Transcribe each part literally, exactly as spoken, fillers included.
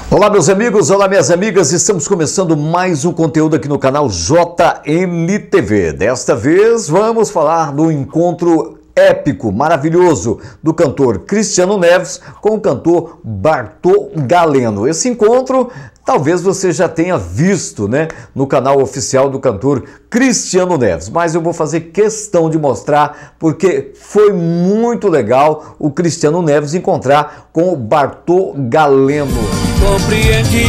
Olá meus amigos, olá minhas amigas, estamos começando mais um conteúdo aqui no canal J M T V. Desta vez vamos falar do encontro épico, maravilhoso do cantor Cristiano Neves com o cantor Bartô Galeno. Esse encontro talvez você já tenha visto, né, no canal oficial do cantor Cristiano Neves, mas eu vou fazer questão de mostrar porque foi muito legal o Cristiano Neves encontrar com o Bartô Galeno. Compreendi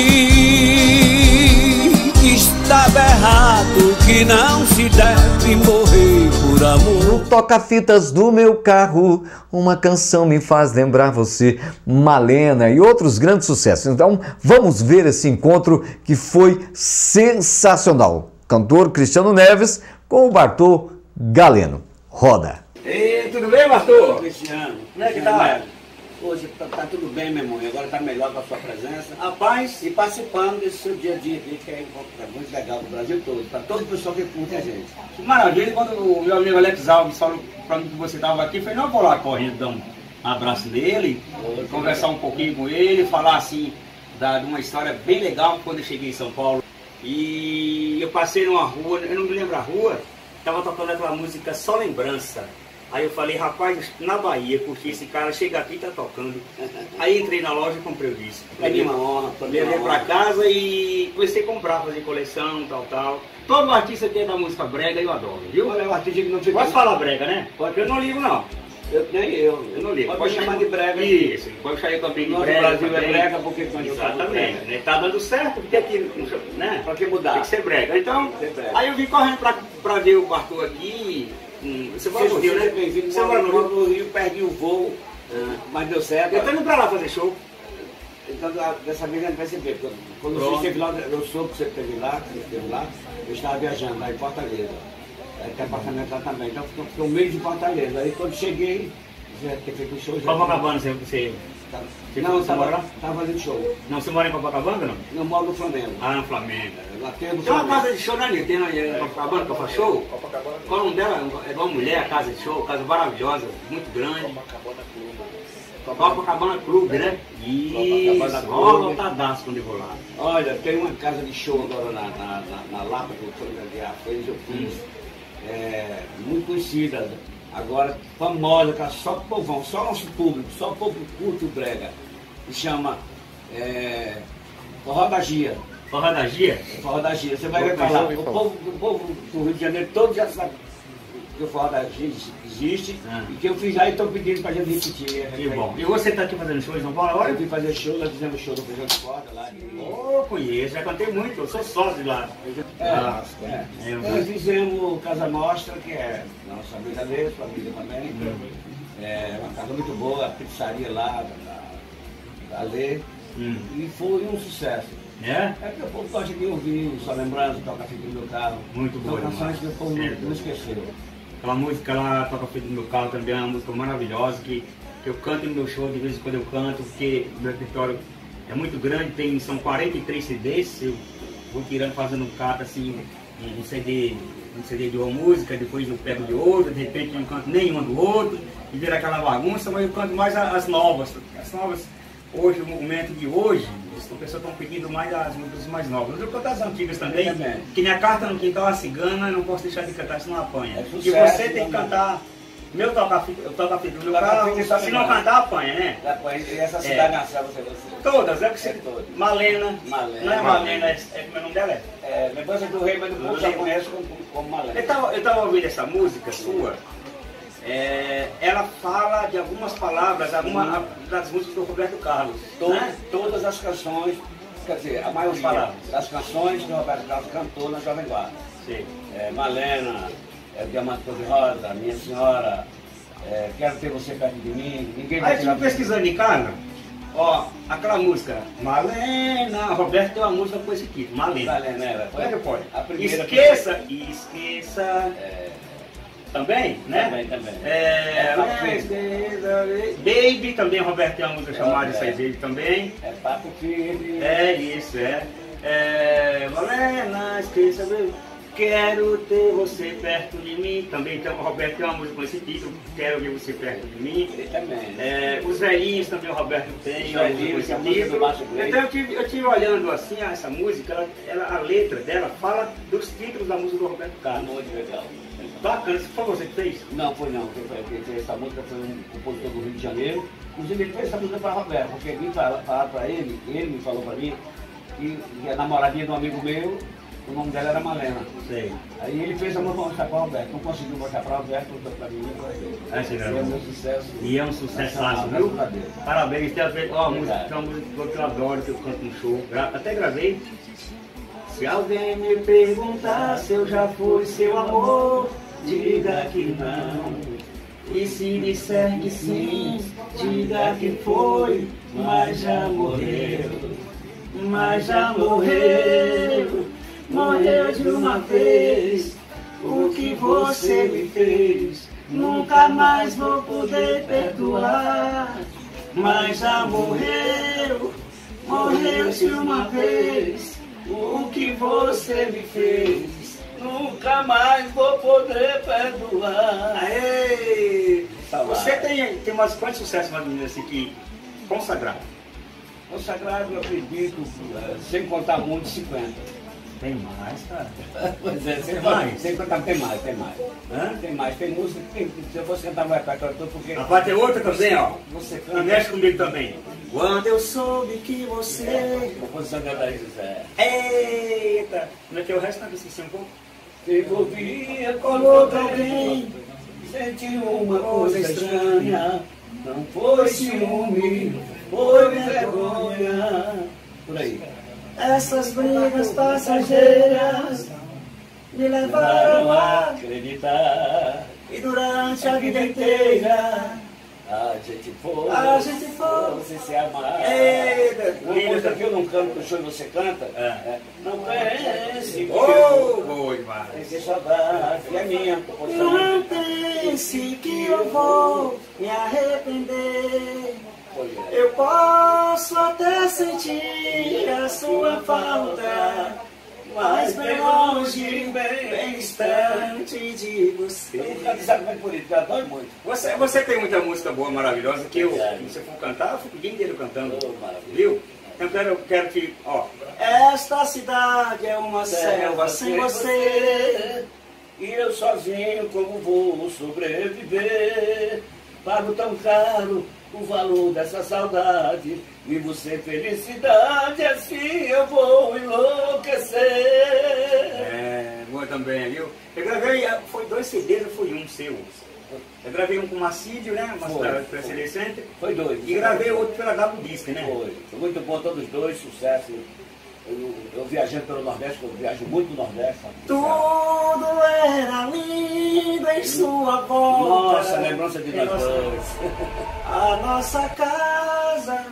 que estava errado, que não se deve morrer por amor. No toca-fitas do meu carro, uma canção me faz lembrar você, Malena e outros grandes sucessos. Então vamos ver esse encontro que foi sensacional. Cantor Cristiano Neves com o Bartô Galeno. Roda! Ei, tudo bem, Bartô? Cristiano, Como é que tá? Hoje tá, tá tudo bem, meu irmão, e agora tá melhor com a sua presença. Rapaz, E participando desse seu dia a dia aqui, que é, é muito legal pro Brasil todo, para todo o pessoal que curte a gente. que maravilha. Quando o meu amigo Alex Alves falou pra mim que você estava aqui, eu falei, não, eu vou lá correndo, dar um abraço nele, Oi, conversar um pouquinho com ele, falar assim, da, de uma história bem legal quando eu cheguei em São Paulo. E eu passei numa rua, eu não me lembro a rua, tava tocando aquela música Só Lembrança. Aí eu falei, rapaz, na Bahia, porque esse cara chega aqui e tá tocando. Aí entrei na loja e comprei o disco. Pra mim é uma honra, pra mim é Levei uma pra honra. casa e comecei a comprar, fazer coleção, tal, tal. Todo artista tem da música brega e eu adoro, viu? Olha, o artista que não te Pode falar brega, né? Pode. Eu não ligo, não. Eu, nem eu. Eu não ligo. Pode me chamar de brega. Isso, pode sair também de Nosso brega. Brasil é também. brega porque nós somos Exatamente. brega. Né? Tá dando certo, porque aqui, né? Pra que mudar? Tem que ser brega. Então, Ser brega. aí eu vim correndo pra, pra ver o Bartô aqui. Hum, você mora no Rio, né? Bem-vindo, Você mora no Rio? no Rio, perdi o voo, mas deu certo. Eu tô indo pra lá fazer show. Então, dessa vez a gente vai se ver. Quando quando você Pronto. esteve lá, eu soube que você esteve lá, que você esteve lá, eu estava viajando lá em Fortaleza. Aí tem apartamento lá também. Então, ficou ficou meio de Fortaleza. Aí, quando cheguei, já tinha feito um show. já- Copacabana, você... você... Tava- Você Não, foi- eu você mora lá? estava tava fazendo show. Não, você mora em Copacabana, não? Eu moro no Flamengo. Ah, no Flamengo. Lá tem do Tem uma Flamengo. casa de show na linha, tem na em Copacabana, que eu faço show. Qual é o nome dela? É de uma mulher, a casa de show, casa maravilhosa, muito grande. Copacabana Clube, né? Isso, Copacabana ó, Clube. lotadaço quando eu vou lá. Olha, tem uma casa de show agora na, na, na, na Lapa, que o Flamengo fez, eu fiz. É, muito conhecida. Agora, famosa, que é só povão, só nosso público, só o povo curto brega. Se chama é, Forró da Gia. Forró da Gia? Forró da Gia. Você vai ver Vou falar. falar. O povo, o povo do Rio de Janeiro todo já sabe que o Forró da Gia existe. Ah. E que eu fiz lá e estão pedindo pra gente repetir. Que bom. E você tá aqui fazendo show em São Paulo agora? Eu vim fazer show, nós fizemos show do Feijão de Corda lá. Oh, conheço, já cantei muito, eu sou sócio de lá. É, Ah, é. eu- Nós fizemos Casa Nostra, que é nossa amiga dele, família também. É uma casa muito boa, a pizzaria lá, da, da Lê. Hum. E foi um sucesso. É? É que o povo gosta de ouvir, só lembrando, toca fita no meu carro. Muito boa São canções demais. que o povo não, Certo. não esqueceu. Aquela música lá, Toca Feito no Meu Carro, também é uma música maravilhosa que, que eu canto no meu show, de vez em quando eu canto, porque o meu repertório é muito grande, tem, são quarenta e três C Ds, eu vou tirando, fazendo um cata assim, um um C D, um C D de uma música, depois eu pego de outra, de repente eu não canto nenhuma do outro, e vira aquela bagunça, mas eu canto mais a- as novas. As novas, hoje, o momento de hoje, as pessoas estão pedindo mais as músicas mais novas. Mas eu canto as antigas também, Eu também. que minha carta no quintal, a cigana, eu não posso deixar de cantar, senão apanha. É E sucesso, você tem que também. cantar, meu toca-fita, eu toca-fita do meu Toca-fita carro, e só se não lembrar. cantar, apanha, né? E essa cidade nasceu, você você. Todas, é que você... É todas. Malena, Malena. não é Malena, é, é como é o nome dela? É? É, Lembrança do Rei, mas o povo só conhece como, como Malé. Eu tava, eu tava ouvindo essa música sua, é, ela fala de algumas palavras, alguma das músicas do Roberto Carlos, To- né? Todas as canções, quer dizer, a maioria palavras. das canções que o Roberto Carlos cantou na Jovem Guarda. Sim. É, Malena, é, Diamante Cor-de-Rosa, Minha Senhora, é, Quero Ter Você Perto de Mim, Ninguém Vai Aí eu Tirar estive pesquisando em casa, ó, aquela música, Malena, Roberto tem uma música com esse título, Malena. Malena, era. Como é que pode? A primeira Esqueça, esqueça, É, também, né? Também, também. É, É, Papo Firme. Baby, também Roberto tem uma música chamada É, Isso aí, é. Baby também. é Papo Firme. É isso, é. É, Malena, esqueça, baby. Quero ter você perto de mim. Também tem o Roberto tem uma música com esse título, Quero Ver Você Perto de Mim. Ele também. É, os velhinhos também o Roberto tem, uma música com esse a música do título. Márcio Grey. Então eu tive, eu tive olhando assim, ah, essa música, ela, ela, a letra dela fala dos títulos da música do Roberto Carlos. Muito legal. Bacana, foi você que fez? Não, foi não. Quem foi- quem fez essa música foi um compositor do Rio de Janeiro. Inclusive ele fez essa música para Roberto, porque me falaram para ele, ele me falou para mim, que a namoradinha de um amigo meu, o nome dela era Malena. Sei. Aí ele fez a música para mostrar para Roberto. Não conseguiu mostrar para Roberto, botou para mim. Ah, você E é gravou. meu sucesso. E é um sucesso, nacional, viu? graças a Deus. Parabéns, tem a ver, ó, a música, Obrigado. tem uma música que eu adoro, que eu canto no show. Gra- Até gravei. Se alguém me perguntar se eu já fui seu amor, diga que não. E se disser que sim, diga que foi, mas já morreu. Mas já morreu, morreu de uma vez. O que você me fez, nunca mais vou poder perdoar. Mas já morreu, morreu de uma vez. O que você me fez, nunca mais vou poder perdoar. Aê! Você tem, tem umas quantos sucessos, mais ou menos assim, que consagrado? O sagrado, eu acredito, eh, sem contar muito, cinquenta. Tem mais, cara. Pois é, sem, Tem contar, mais? sem contar, tem mais, tem mais. Hã? Tem mais, tem música, tem, se eu fosse cantar mais para cantor, porque Rapaz, tem outra também, ó. você E canta. mexe comigo também. Quando eu soube que você... Composição de Adair José. Eita! Como é que é o resto? Não esqueci um pouco. Se envolvia com outro alguém, senti uma coisa estranha. Não foi ciúme, foi vergonha. Por aí. Essas brigas passageiras me levaram a... acreditar. E durante a vida inteira A gente foi, a gente foi... você se amar. Eita! Uma coisa que eu não canto no show e você canta, É. é, não pense que Oh, eu boa vou demais! ter saudade, é minha composição. Não pense que eu vou me arrepender. Pois é. Eu posso até sentir a sua falta, mas bem longe, bem distante de Eu você. nunca sabe como é por isso, eu adoro muito. Você, você tem muita música boa, maravilhosa, que eu, Obrigado. se você for cantar, eu fico o dia inteiro cantando. Oh, maravilha. Viu? Então eu quero, eu quero que, ó. Esta cidade é uma selva sem você. E eu sozinho como vou sobreviver? Pago tão caro o valor dessa saudade. Vivo sem felicidade, assim eu vou enlouquecer. É, boa também, viu? Eu gravei, foi dois C Ds ou foi um seu? Eu gravei um com o Macídio, né? Uma Foi, cidade foi. C D Center. Foi dois. E gravei outro pela W Disc, né? Foi. Foi muito bom, todos dois, sucesso. Eu, eu viajando pelo Nordeste, eu viajo muito no Nordeste. sabe? Tudo era lindo em sua volta. Nossa, lembrança de nós Nossa. dois. A nossa casa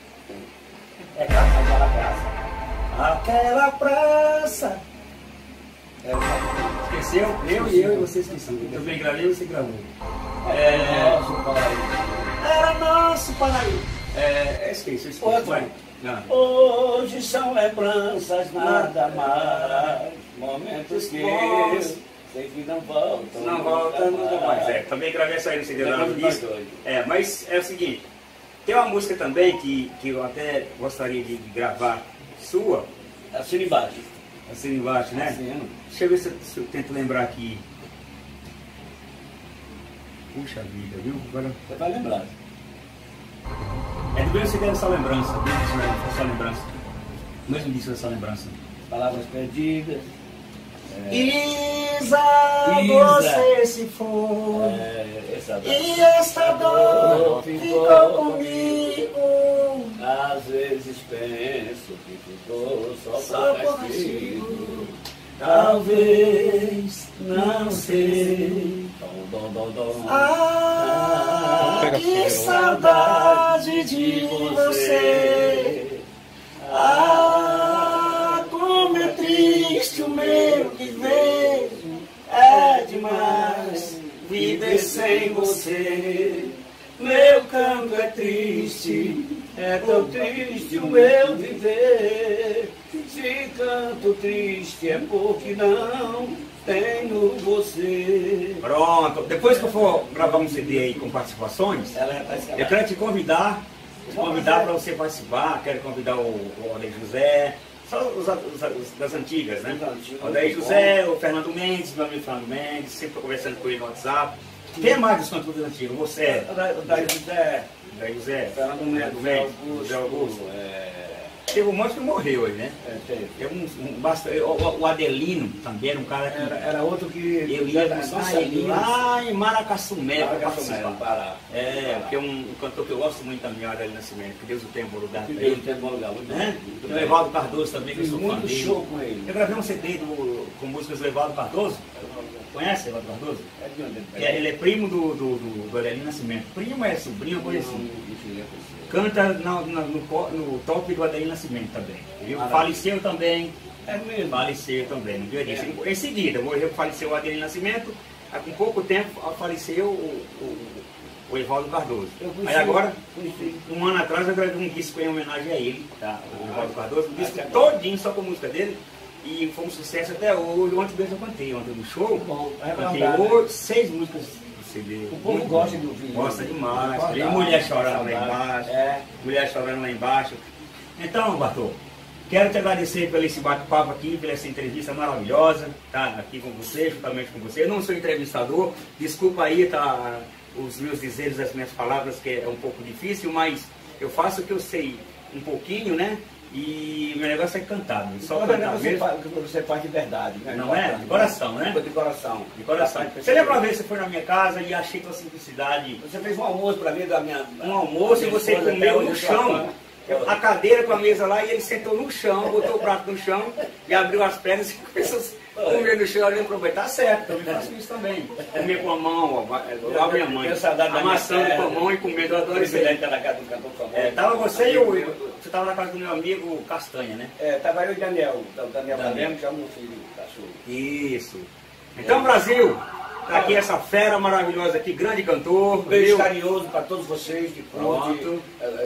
é casa, aquela praça. Aquela praça. É, Esqueceu? Eu e eu e você esqueceu. Eu bem gravei e você gravou. é, nosso pai. Era nosso paraíso. É, é esqueci, eu esqueci. Outra. Vai. Não. Hoje são lembranças, nada mais. Momentos que eu sei que não voltam. Não volta nunca mais. É, também gravei essa aí no C D da Lembramos W nós Disc. dois. É, mas é o seguinte, tem uma música também que, que eu até gostaria de, de gravar, sua, Assina embaixo. assim embaixo, né? Assina. Deixa eu ver se eu, se eu tento lembrar aqui. Puxa vida, viu? Agora... Você vai lembrar. É do mesmo C D dessa lembrança, do mesmo disco dessa lembrança. O mesmo disco dessa lembrança. Palavras perdidas. É, Isa, Isa. você se foi. é, essa E esta dor ficou comigo. Às vezes penso que ficou só, Só por por castigo. castigo. Talvez, não sei. Dom, dom, dom, dom. Ah, que saudade de você. Ah, como é triste o meu viver. É demais viver sem você. Meu canto é triste, é tão triste o meu viver. Se canto triste é porque não tenho você. Pronto, depois que eu for gravar um C D aí com participações, eu quero te convidar, te convidar para você participar, quero convidar o, o Odair José, só os, os, os das antigas, né? O Odair José, o Fernando Mendes, meu amigo Fernando Mendes, sempre estou conversando com ele no WhatsApp. Quem é mais dos cantores antigos? Você? O Odair José, Odair José, Fernando Mendes, José Augusto. Teve um monte que morreu aí, né? É, teve. Teve um, um, basta, o, o Adelino também era um cara que... Era, era outro que... Eu ia buscar ele lá em Maracassumé para participar. Para, é, porque é um, um cantor que eu gosto muito também, o Adelino Nascimento, que Deus o tenha em bom lugar. Que Deus o tenha em bom lugar. Muito né? muito Tem o Evaldo Cardoso também, que eu Fiz sou fã muito dele. show com ele. Eu gravei um C D do, com músicas do Evaldo Cardoso. Conhece o Evaldo Cardoso? É de onde ele é, ele é primo do, do, do, do Adelino Nascimento. Primo é sobrinho, coisa assim. Canta na, na, no, no top do Adelino Nascimento também. Ele faleceu também. É mesmo? Faleceu também, no dia disso. É. Em seguida, morreu, faleceu o Adelino Nascimento. Há com pouco tempo faleceu o, o, o Evaldo Cardoso. Aí agora, um ano atrás, eu gravei um disco em homenagem a ele, tá? O Evaldo Cardoso. Um disco todinho só com a música dele. E foi um sucesso até hoje. Ontem mesmo eu cantei, ontem no show. Bom, é cantei verdade, hoje, né? seis músicas. C D. O povo gosta de ouvir. Gosta demais. É Tem mulher chorando lá embaixo. É. Mulher chorando lá embaixo. Então, Bartô, quero te agradecer pelo esse bate-papo aqui, pela essa entrevista maravilhosa, tá? Aqui com você, juntamente com você. Eu não sou entrevistador, desculpa aí, tá? Os meus dizeres, as minhas palavras, que é um pouco difícil, mas eu faço o que eu sei um pouquinho, né? E meu negócio é cantar, né? Só cantar você mesmo. faz, você faz de verdade, né? Não é? De coração, né? De coração. De coração. Você lembra uma vez que você foi na minha casa e achei tua simplicidade? Você fez um almoço para mim da minha... Um almoço e você comeu no chão, a cadeira com a mesa lá, e ele sentou no chão, botou o prato no chão e abriu as pernas e começou a comer no chão ali, aproveitar. Tá certo, eu faço isso também. Comer com a mão, igual a minha mãe. Amassando com a mão e comendo, eu adoro isso aí. É, tava você e o... Você estava na casa do meu amigo Castanha, né? É, tava eu e o Daniel. O Daniel Daniel que chama o filho, cachorro. Isso. Então, Brasil, tá aqui essa fera maravilhosa aqui, grande cantor. Um beijo carinhoso para todos vocês que curtem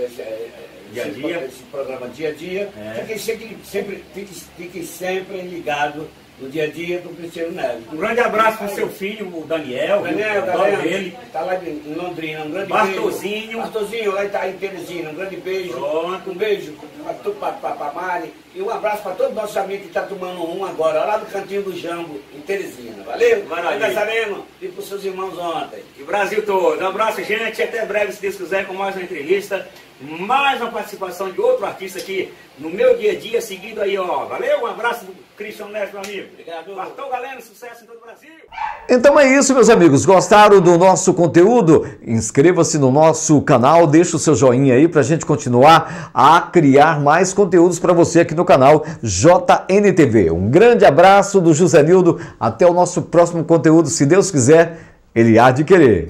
dia a dia. Esse programa dia a dia. É. Fiquem sempre, sempre, fiquem, fiquem sempre ligados no dia a dia do Cristiano Neves. Um grande abraço para o seu filho, o Daniel. Daniel, Daniel, ele está lá em Londrina. Um grande Bartozinho. beijo. Bartozinho, lá está em Teresina. Um grande beijo. Pronto. Um beijo para a Mari. E um abraço para todos os nossos amigos que estão tomando um agora, lá do Cantinho do Jambo, em Teresina. Valeu? Aniversariano. E para os seus irmãos ontem. E o Brasil todo. Um abraço, gente. Até breve, se Deus quiser, com mais uma entrevista. Mais uma participação de outro artista aqui no meu dia a dia, seguido aí, ó. Valeu, um abraço do Cristiano Neves, meu amigo. Obrigado. Bartô Galeno, sucesso em todo o Brasil. Então é isso, meus amigos. Gostaram do nosso conteúdo? Inscreva-se no nosso canal, deixa o seu joinha aí pra gente continuar a criar mais conteúdos para você aqui no canal J N T V. Um grande abraço do José Nildo. Até o nosso próximo conteúdo, se Deus quiser, ele há de querer.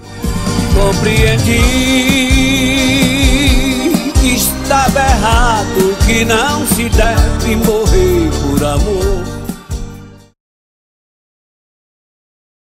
Compreendi que estava errado, que não se deve morrer.